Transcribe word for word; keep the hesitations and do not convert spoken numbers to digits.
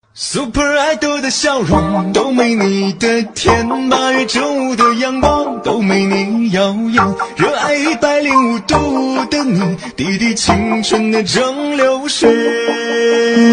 Super Idol 的笑容都没你的甜，八月正午的阳光都没你耀眼，热爱一百零五度的你，滴滴青春的蒸馏水。